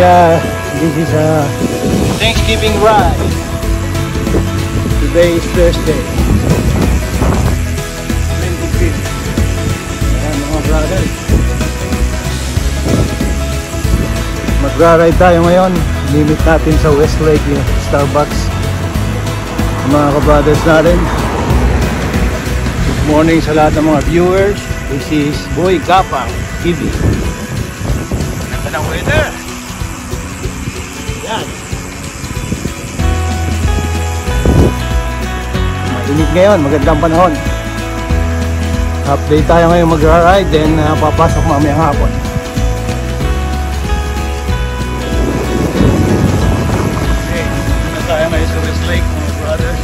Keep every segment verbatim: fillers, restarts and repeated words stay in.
Yeah, this is a Thanksgiving ride. Today is Thursday, twenty-fifth. Ayan mga brother, magra-ride tayo ngayon. Limit natin sa Westlake yung Starbucks, mga ka-brothers natin. Good morning sa lahat ng mga viewers. This is Boy Gapang T V. Ganda ng weather. Yan. Mainit ngayon, magandang panahon. Update tayo ngayon magra-ride, then uh, papasok mamayang hapon. Okay, na tayo ngayon sa Westlake, mga brothers.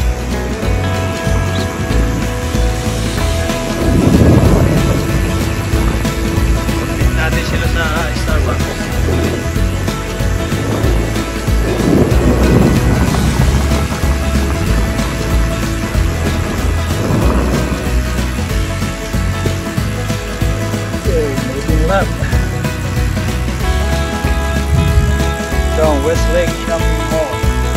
Update natin sila sa Starbucks. Lap. Ito ang Westlake Shopping Mall.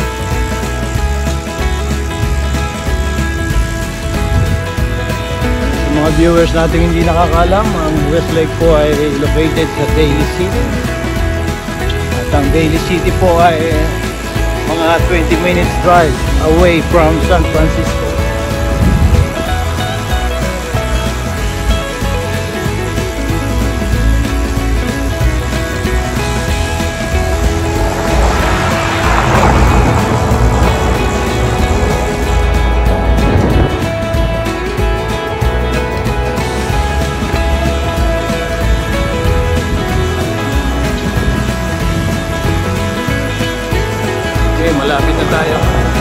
Sa mga viewers natin hindi nakakalam, ang Westlake po ay located sa Daly City. At ang Daly City po ay mga twenty minutes drive away from San Francisco. Malapit na tayo.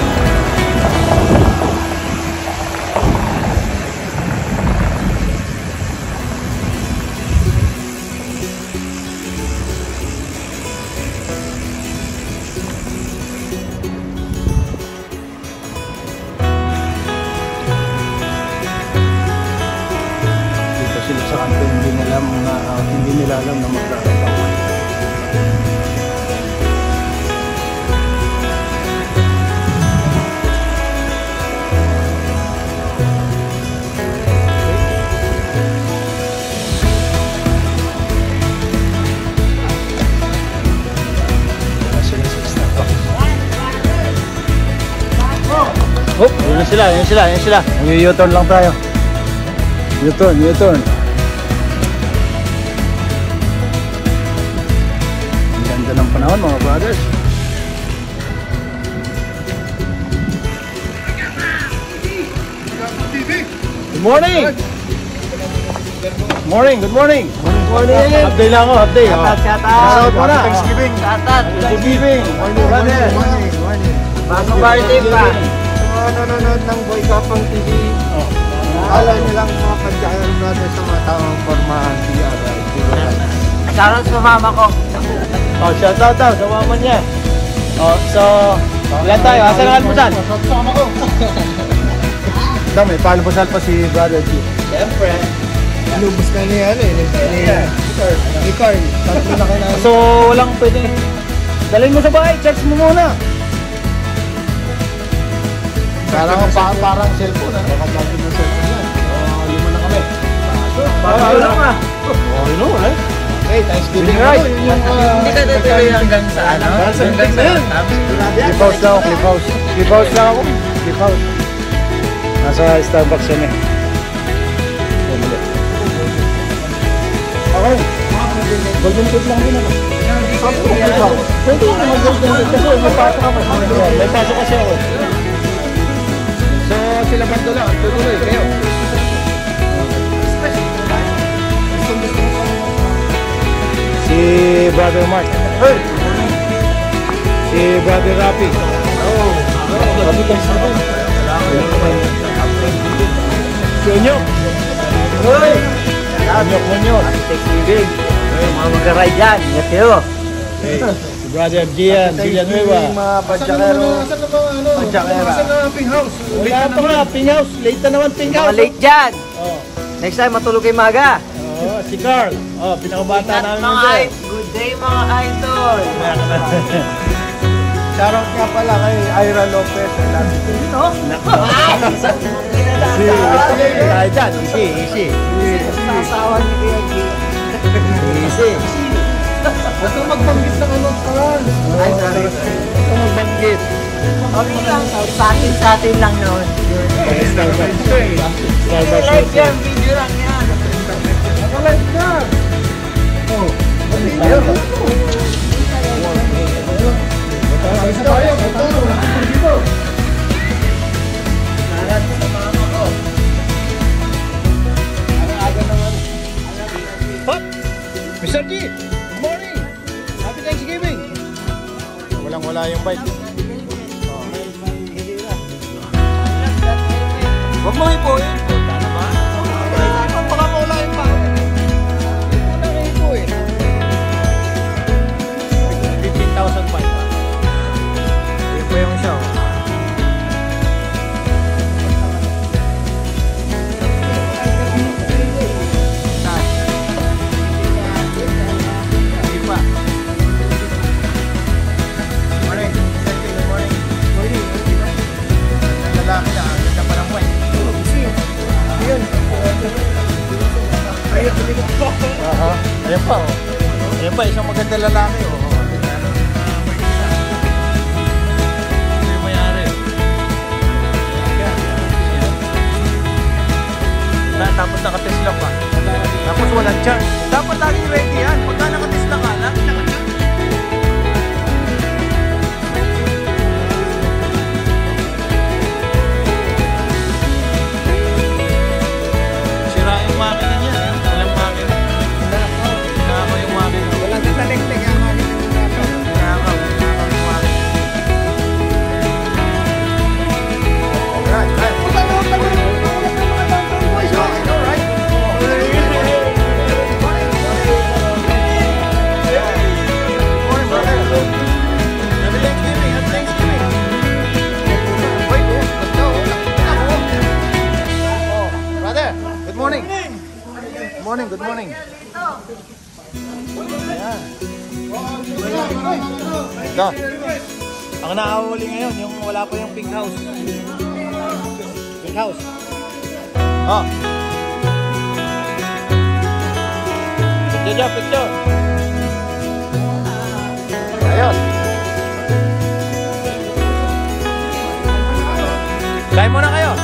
Dito sila sa kanto, hindi nila mga uh, hindi nila alam na magkakaroon. Oh, yun na sila, yun sila, yun sila. U-turn lang tayo. U-turn, U-turn. Ang ganda ng panahon, mga brothers. Good morning! Good morning, good morning! Good morning! Update lang ako, update. Shout out! Shout out mo na! Thanksgiving! Shout out! Thanksgiving! Morning, morning, morning, morning! Bago birthday pa! Nanonood ng Boy Gapang T V. Oh. Alam niyo lang mga pagkakaroon natin sa mga taong formahan T R. Shoutout sa mama ko. Oh, shoutout daw sa mama niya. Oh, so, ilan tayo? Asan ang almusal? Shoutout sa mama ko. Dami, paalmusal pa si Brother G. Siyempre. Inubos na niya ano eh. Ni Carl. Tatlo na kayo na. So, walang pwedeng dalhin mo sa bahay, charge mo muna. Parang, parang, parang cellphone ah. Baka charge mo cellphone yan. Oo, lima na kami. Parang lang ah. Oh, you know eh. Okay, Thanksgiving right. Hindi ka tutuloy hanggang sa ano? Hanggang sa Clip house lang ako, clip house. Clip house lang ako. Clip house. Nasa Starbucks yan eh. Okay. Golden tip lang din ako. Pwede ko mag-golden tip kasi may pasok ako. May pasok kasi ako. So, sila bando lang. Tutuloy kayo. Si Brother Mark. Hey! Si Brother Rapi. Oh! Rapi ka sa akin. Si Onyok. Hoy! Onyok, Onyok. Thanksgiving. Mga mag-ride dyan. Ingat kayo. Si Brother Gian, Villanueva. Mga padyakero. Padyakera. Pink house. Wala pa nga, pink house. Late na naman pink house. Mga late dyan. Oh. Next time, matulog kayo maga. Oh, si Carl. Oh, pinakabata namin mga nito. good Day mga idol! Shoutout nga pala kay Ira Lopez. Sino? Si, tayo dyan, easy, easy. Sasawa ni Kuya G. Easy. Huwag kang magbanggit ng anong karan. Ay, sorry. Huwag kang magbanggit. Okay lang. Sa atin, sa atin lang noon. Starbucks. Starbucks. Live yan, video lang yan. Naka-live ka. Oh. Tayo. Isa tayo. Dito. Naran sa mama ko. Aga naman. Hop! Mister G! Good morning! Happy Thanksgiving! Walang wala yung bike. Huwag mo ipuin. Punta naman. Baka mawala yung bike. Huwag mo na ipuin. fifteen thousand bike. Yun po yung siya. Aha. Ayan pa oh. Ayan pa, isang maganda lalaki oh. Ito yung mayari. Na, tapos naka-Tesla pa. Tapos walang charge. Dapat laging ready yan. Pagka naka-Tesla ka, laging naka-charge. Sira yung makina niya. Walang makina. Nakakaw yung makina. Walang taliktik yung makina. Nakakaw. Nakakaw yung makina. Alright, alright. Good morning. Good morning, good morning. Ayan. Ito. Ang nakahuli ngayon, yung wala pa yung pink house. Pink house. Oh. Picture dyan, picture. Ayos. Kain muna kayo.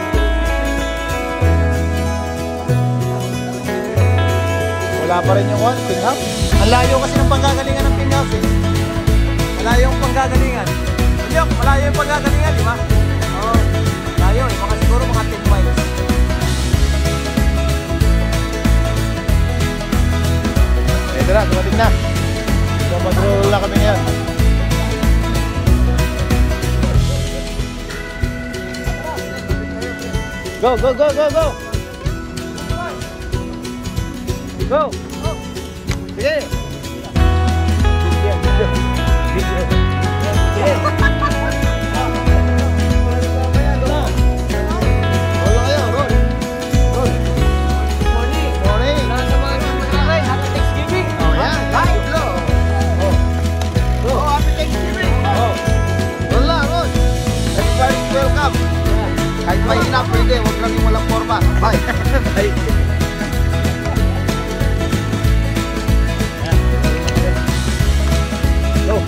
Wala pa rin yung one, pink house. Ang layo kasi ng panggagalingan ng pink house eh. Malayo yung panggagalingan. Hindi, malayo yung panggagalingan, di ba? Oo. Layo eh, mga siguro mga ten miles. Eh, tara, dumating na. So, mag-roll na kami ngayon. Go, go, go, go, go! Go! Sige! Video, video, video. Sige! Roll na kayo, roll! Roll! Morning! Morning! Lahat sa mga nagmamaray, happy Thanksgiving! Oh, yan! Hi! Hello! Oh! Go! Oh, happy Thanksgiving! Oh! Roll na, roll! Everybody's welcome! Kahit mahina pwede, huwag lang yung walang forma. Bye! Bye! Go!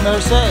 Merced.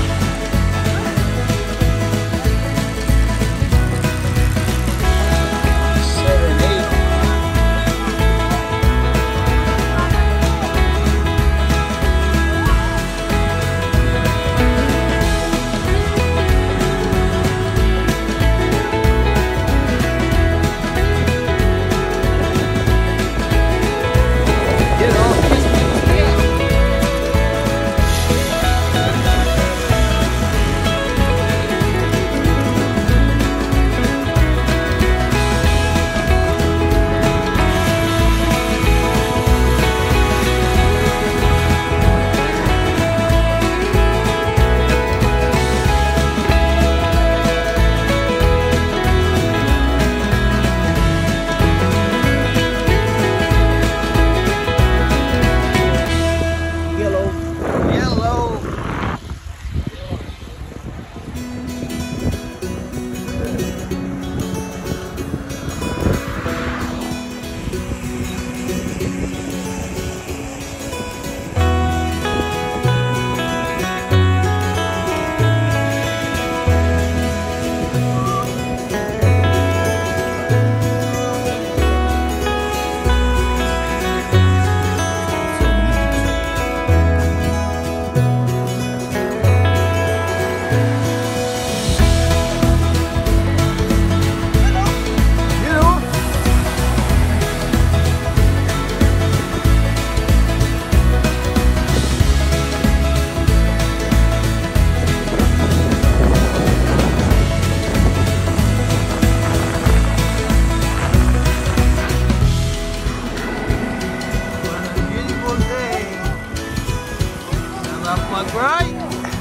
Mag-ride!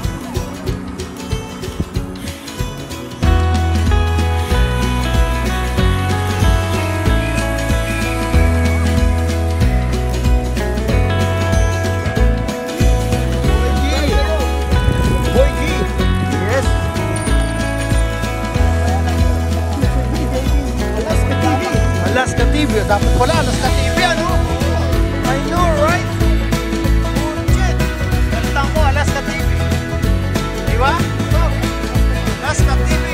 Alaska T V, dapat pala Alaska T V, ano? I know, right? Bullshit! Ganda ko, Alaska T V. Diba? Alaska T V.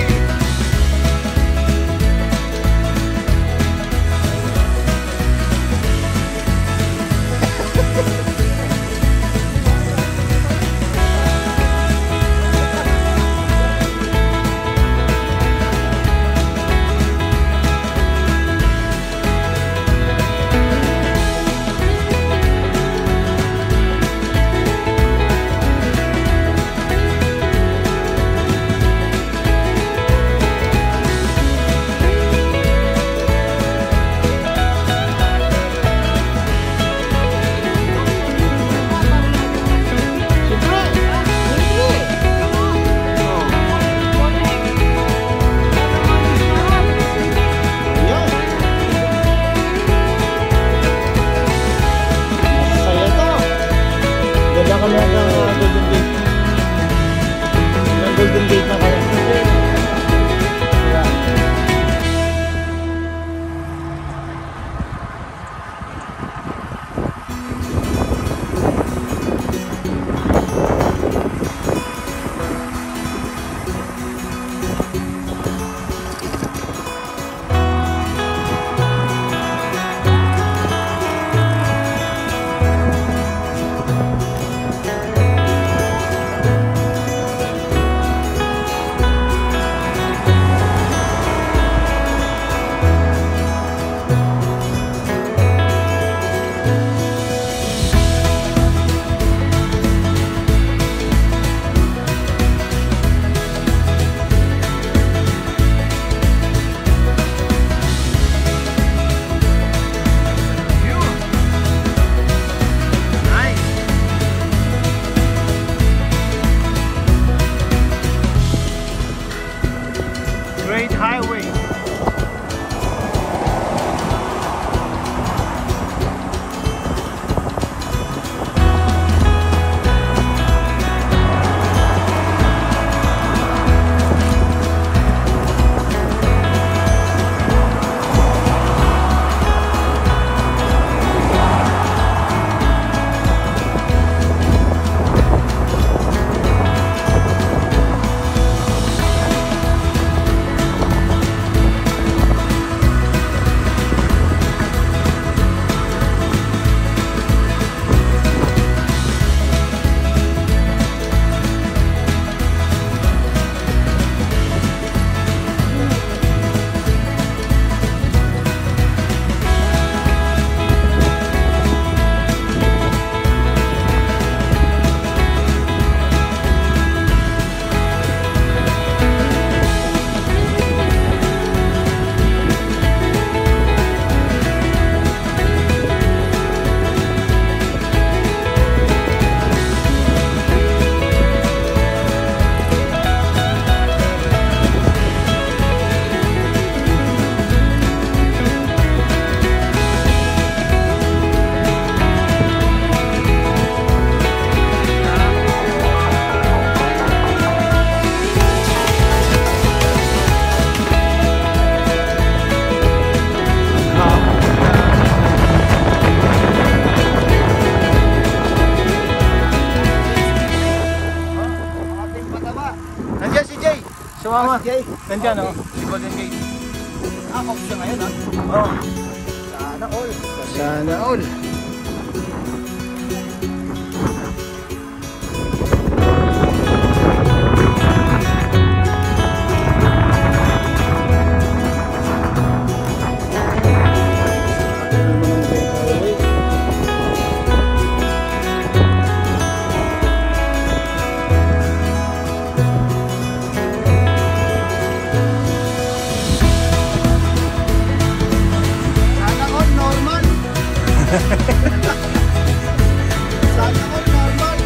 Kami hanggang uh, Golden Gate. Hanggang Golden Gate na kami. Great Highway. mama. Jay. Nandyan, oh. Si Golden Gate. Ah, off siya ngayon, ha? Oh. Sana all. Sana all. Sana all normal. Sana all normal.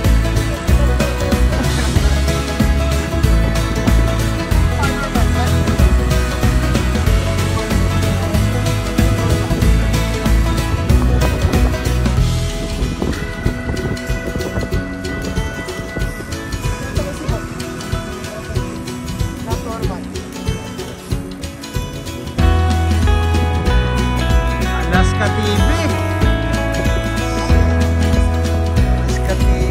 Not normal. Alaska T V. Alaska T V.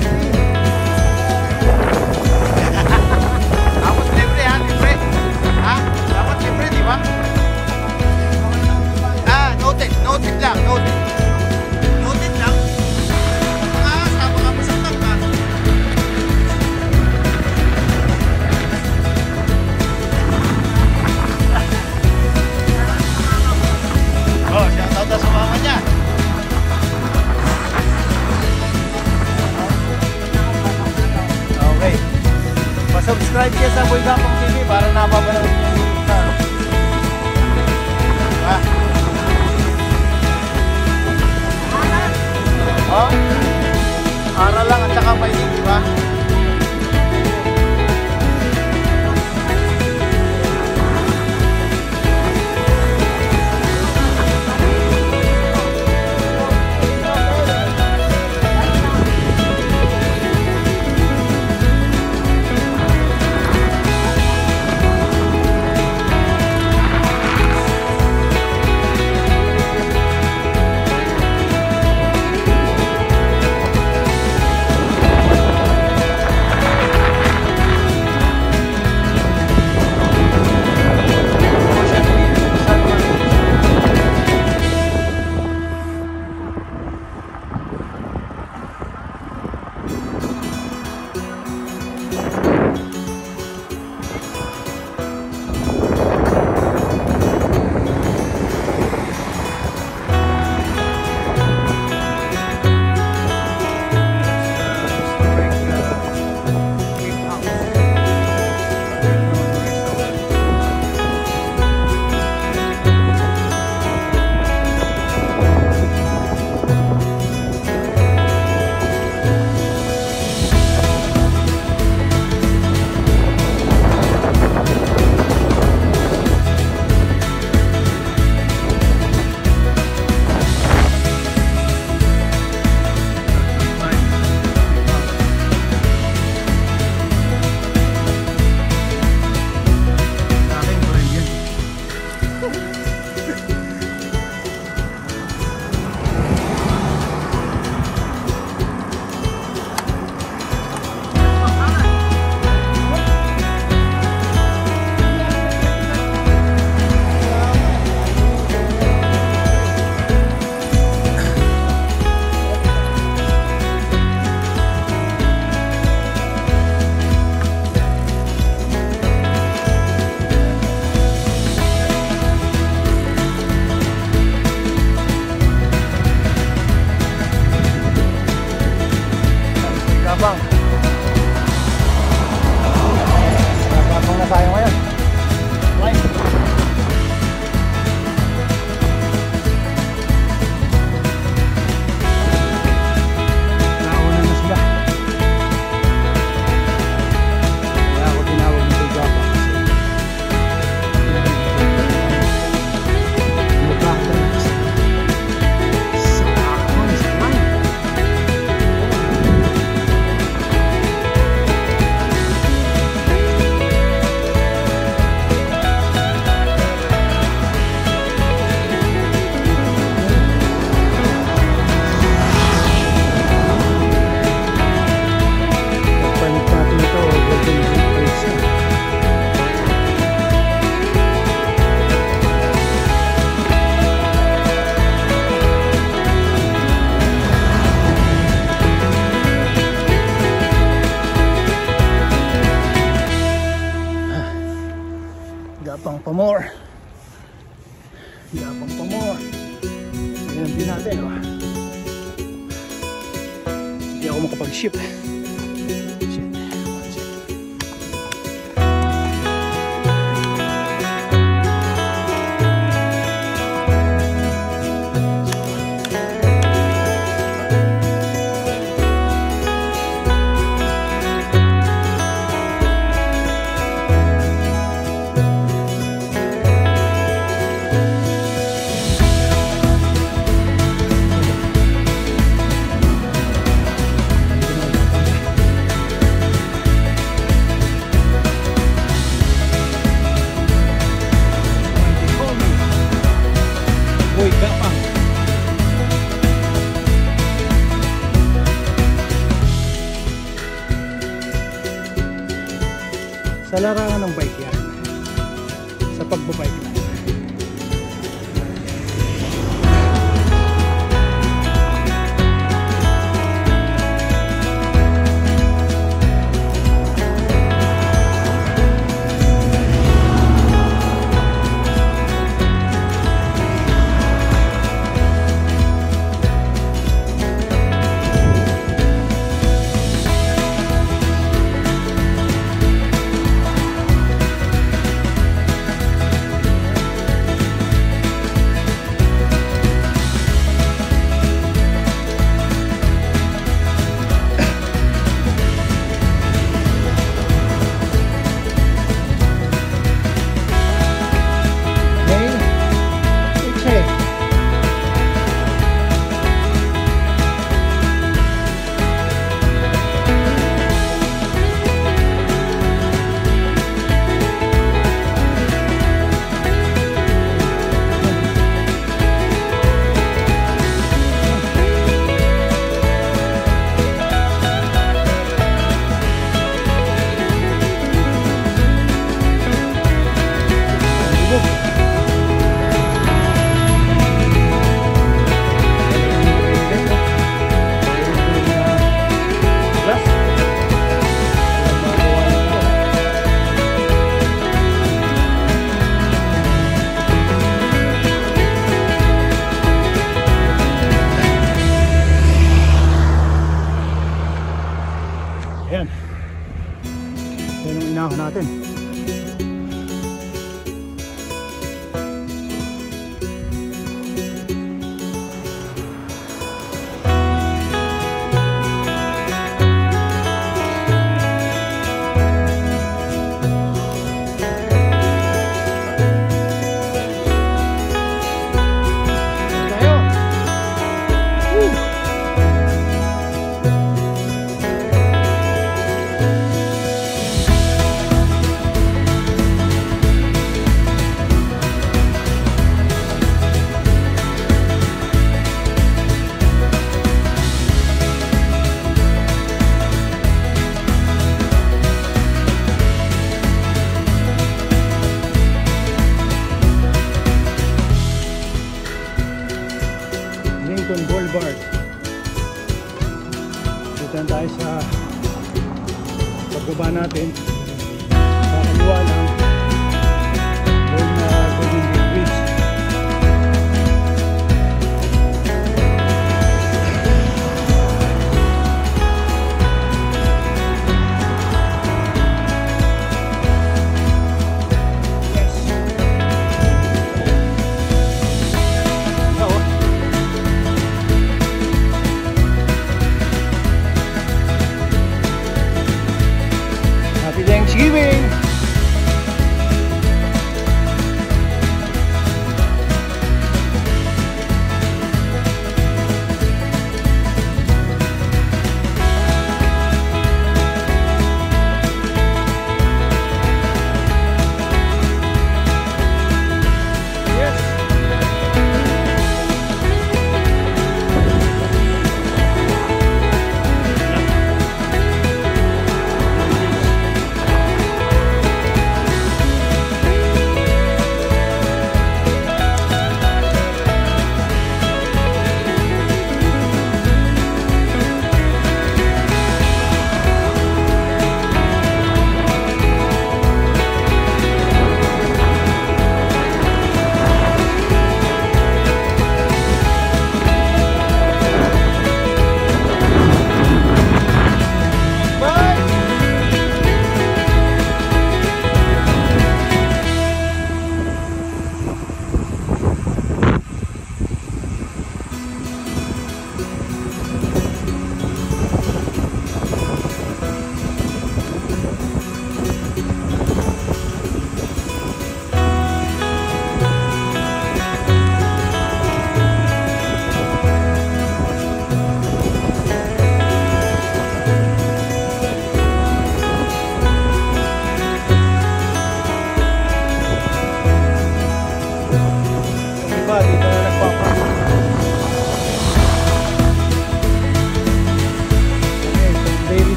Dapat libre ha, libre. Ha? Dapat libre, di ba? Ah, noted, noted lang, noted. Noted lang. Mga sama kami sa tangkas. Oh, shoutout na sa mama niya. Okay. Pa-subscribe kayo sa Boy Gapang T V para napapanood niyo yung sa... Ah. Oh? Aral lang at saka fighting, di ba? Yapang pa more. Ayan ang view natin, oh. Hindi ako makapag-ship. Shit. One second. Boy Gapang. Sa larangan ng bike yan. Sa pagbabike lang. Ayan. Yan ang inahon natin. Lincoln Boulevard. Dito tayo sa pagbaba natin. Sa kaliwa lang doon na Golden Gate Bridge. Happy day.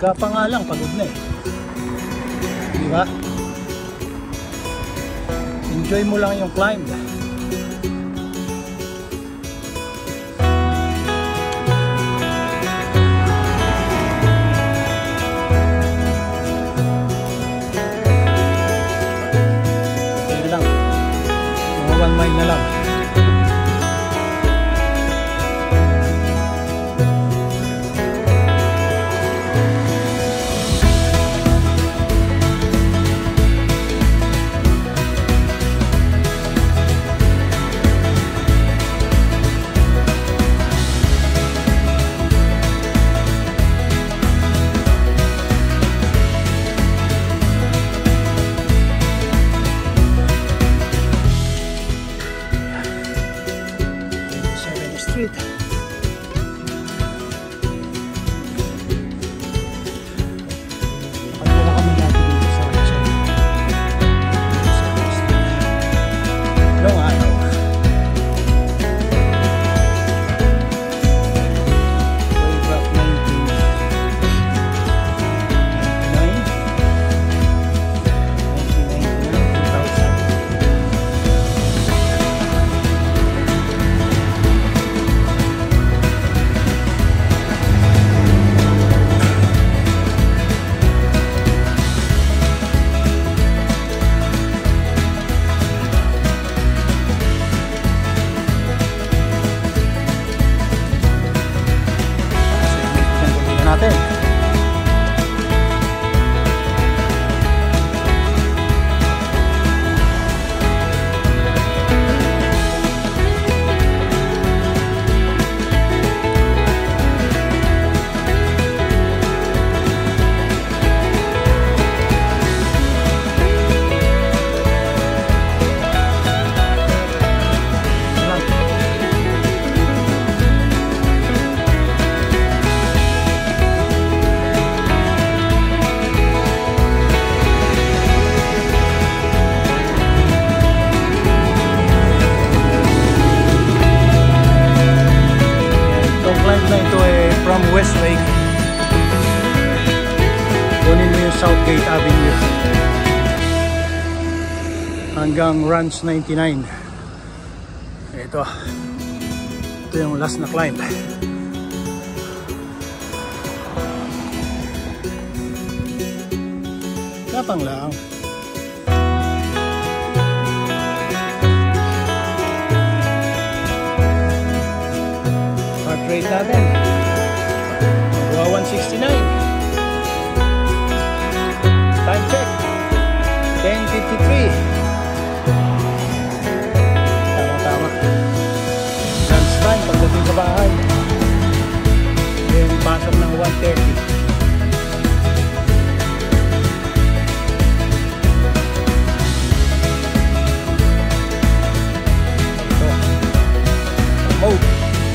Gapa nga lang, pagod na eh. Di ba? Enjoy mo lang yung climb. Sige lang. Mga one mile na lang. Street. Pagka na kami dati dito sa long araw. Way back nineteen ninety-nine, two thousand. Natin. Climb na ito eh from Westlake. Kunin mo yung Southgate Avenue hanggang Ranch ninety-nine. Ito. Ito yung last na climb. Kapang lang. Rate natin one sixty-nine. Time check ten fifty-three. Tama tama. Lunch time pagdating sa bahay. Then pasok ng one thirty. Ito mode.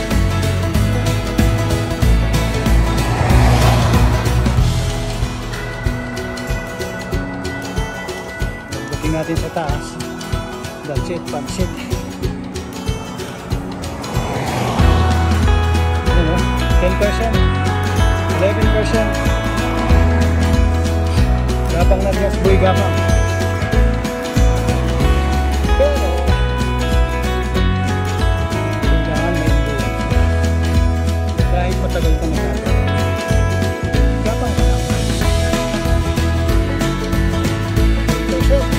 Natin sa taas. That's it, that's it. Ano? ten percent, eleven percent. Gapang na gas, boy gapang. Pero kailangan may endurance. Kahit matagal ka magkakaroon. Gapang na lang. ten percent.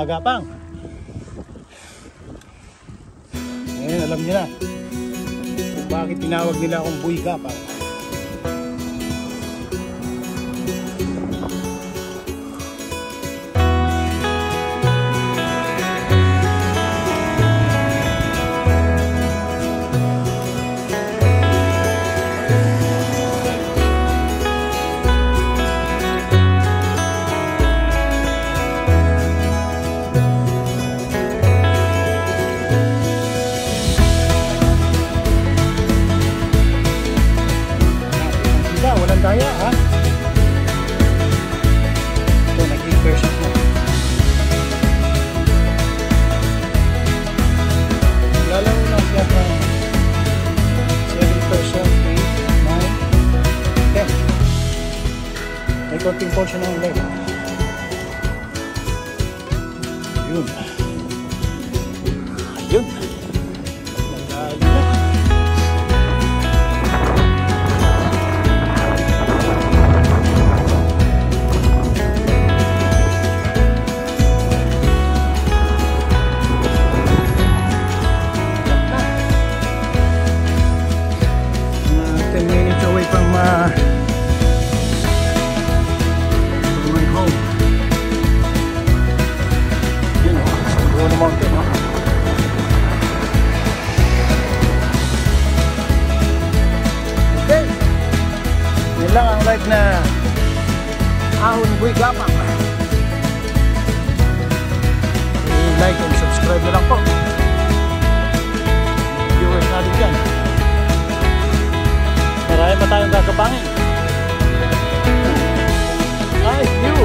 mga gapang. Ngayon alam niyo na kung bakit tinawag nila akong Boy Gapang. Kaya ha? Ito, nag-eight na. Lalaro lang siya pa seven percent, eight, nine, ten. May konting portion ng leg. Ayun. Ayun. Nagdali na. ten minutes away from uh, from my home. Yun o, sa buo ng mountain o. Okay, yun lang ang live na Ahon Boy Gapang. I-like and subscribe na lang po. Viewers natin dyan. Marami pa tayong gagapangin. Nice view.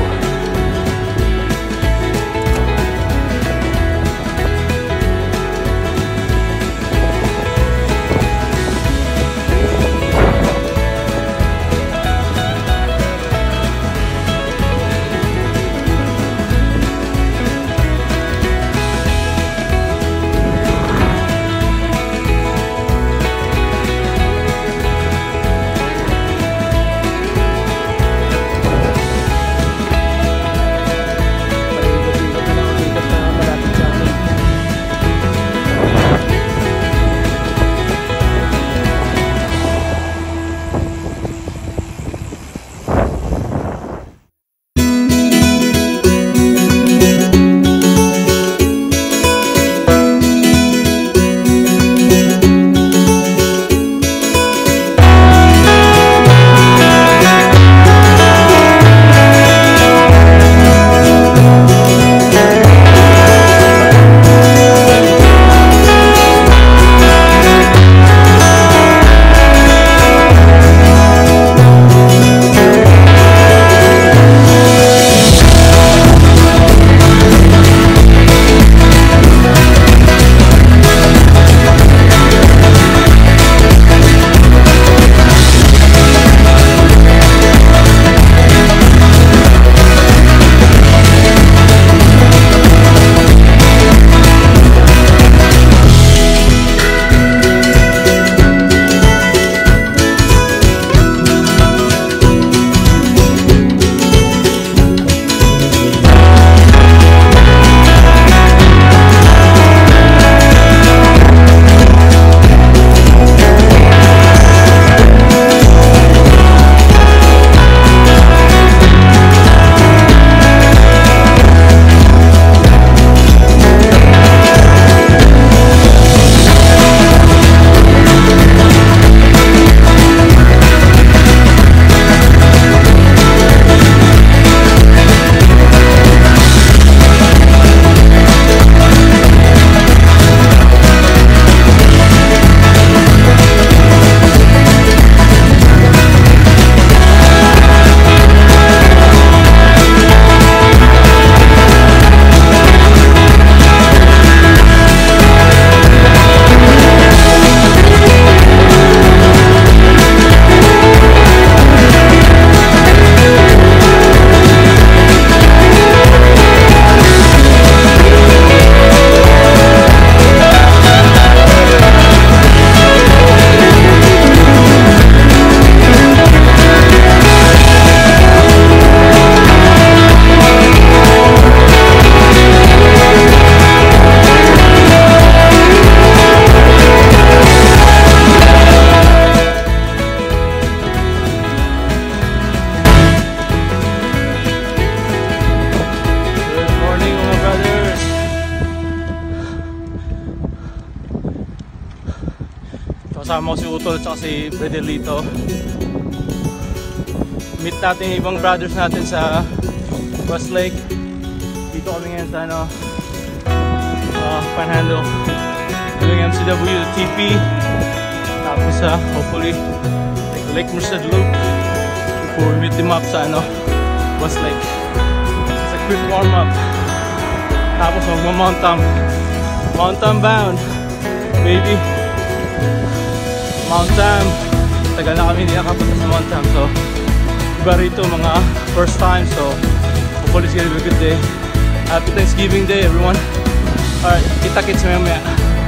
kasama ko si Utol at saka si Bredelito. Meet natin yung ibang brothers natin sa Westlake. Dito kami ngayon sa ano, uh, Panhandle. Doing M C W, T P. Tapos uh, hopefully like Lake Merced Loop before we meet them up sa ano, Westlake. It's a quick warm up. Tapos magma-mount tam. Mountain bound, baby. Mount Tam. Tagal na kami hindi nakapunta sa Mount Tam. So, iba rito mga first time. So, hopefully it's gonna be a good day. Happy Thanksgiving Day, everyone. Alright, kita-kits maya maya.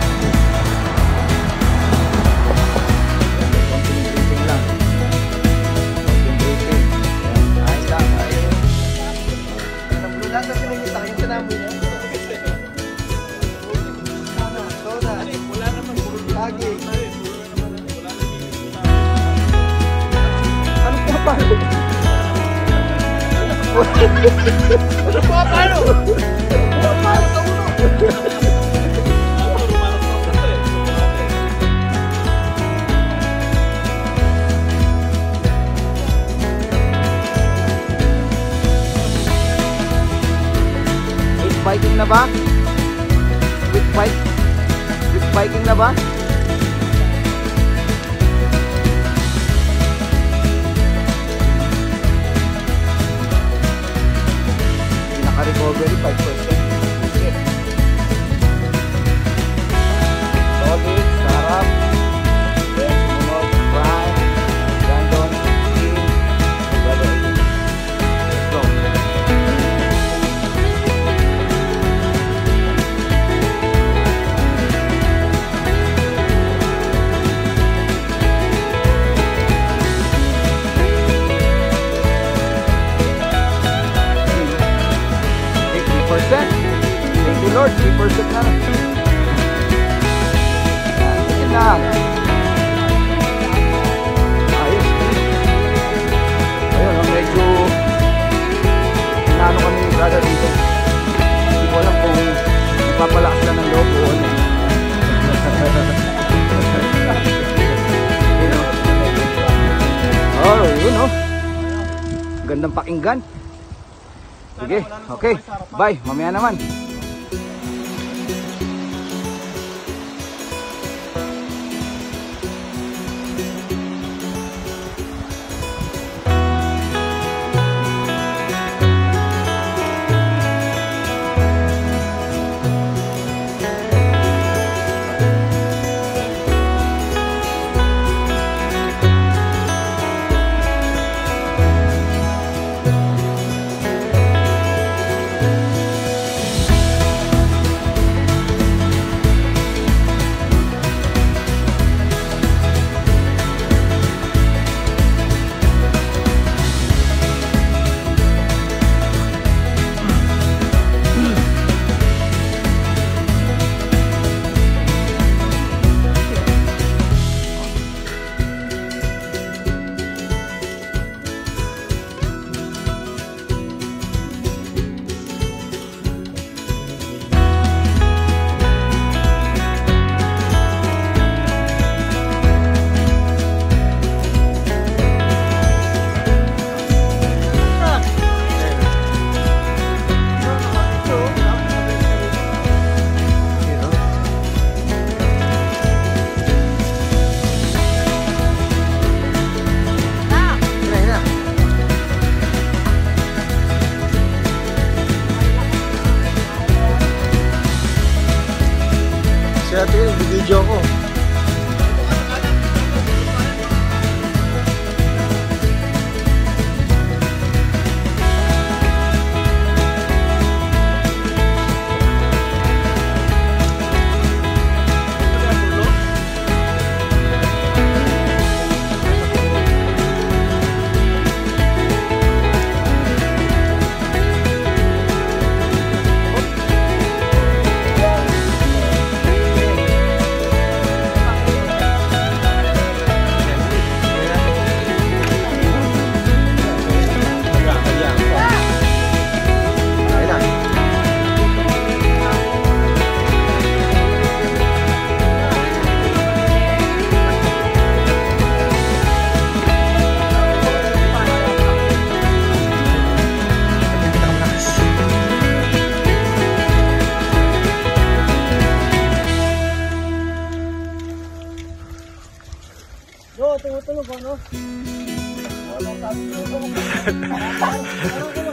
Ano pa paano? Paano sa ulo? With biking na ba? With bike? With biking na ba? Recovery five percent. Shit. Solid, sarap. Then sumunod, prime, gandon, steam, brother. Let's go. Thank you Lord, three percent na. Yan lang. Ayos. Ayun, medyo inaano kami ni brother dito. Hindi ko alam kung nagpapalakas na ng loob o ano. Oh, yun oh. Gandang pakinggan. Sige, okay. Bye, mamaya naman. Ano? Ano?